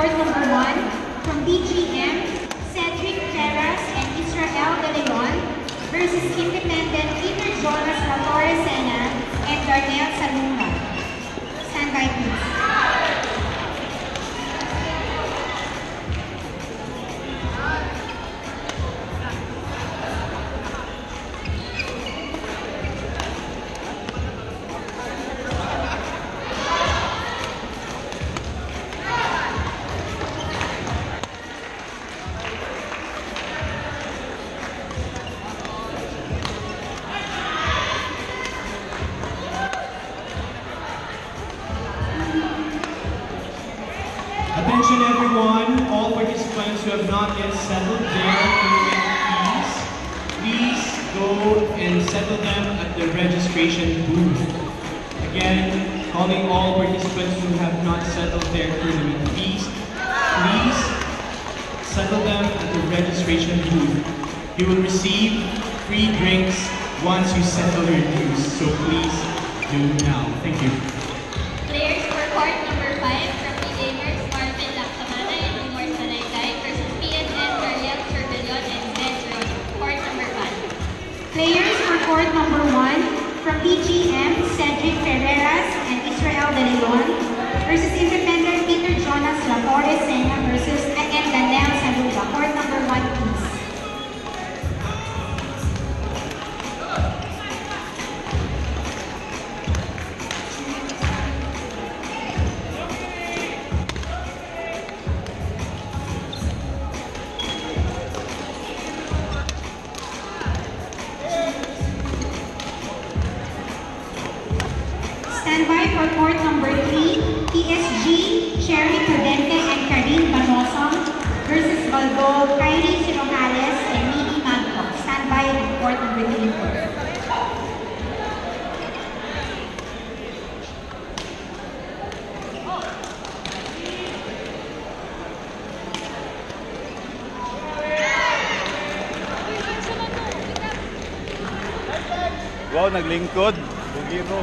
court number 1 from BGM, Cedric Ferras and Israel De Leon versus Independent Peter Jonas Latorresena and Darnell Salunga. Stand by please. Attention everyone, all participants who have not yet settled their tournament fees, please go and settle them at the registration booth. Again, calling all participants who have not settled their tournament fees, please settle them at the registration booth. You will receive free drinks once you settle your dues, so please do now. Thank you. Players for court number 5 from Gamers, Marvin Lactamana and Umar Salaygay versus PNN, Ariel Turbillon and Zedron. Court number 5. Players for court number 1 from BGM, Cedric Ferreras and Israel De Leon versus Independent Peter Jonas Latorresena versus and Darnell Salunga. Court number 1 please. Stand by for court number 3, PSG, Cherry Prudente and Karin Banosong versus Baldo, Kyrie Sinojales and Mini Magno. Stand by at court number 3. Wow, naglingkod. Bugiro.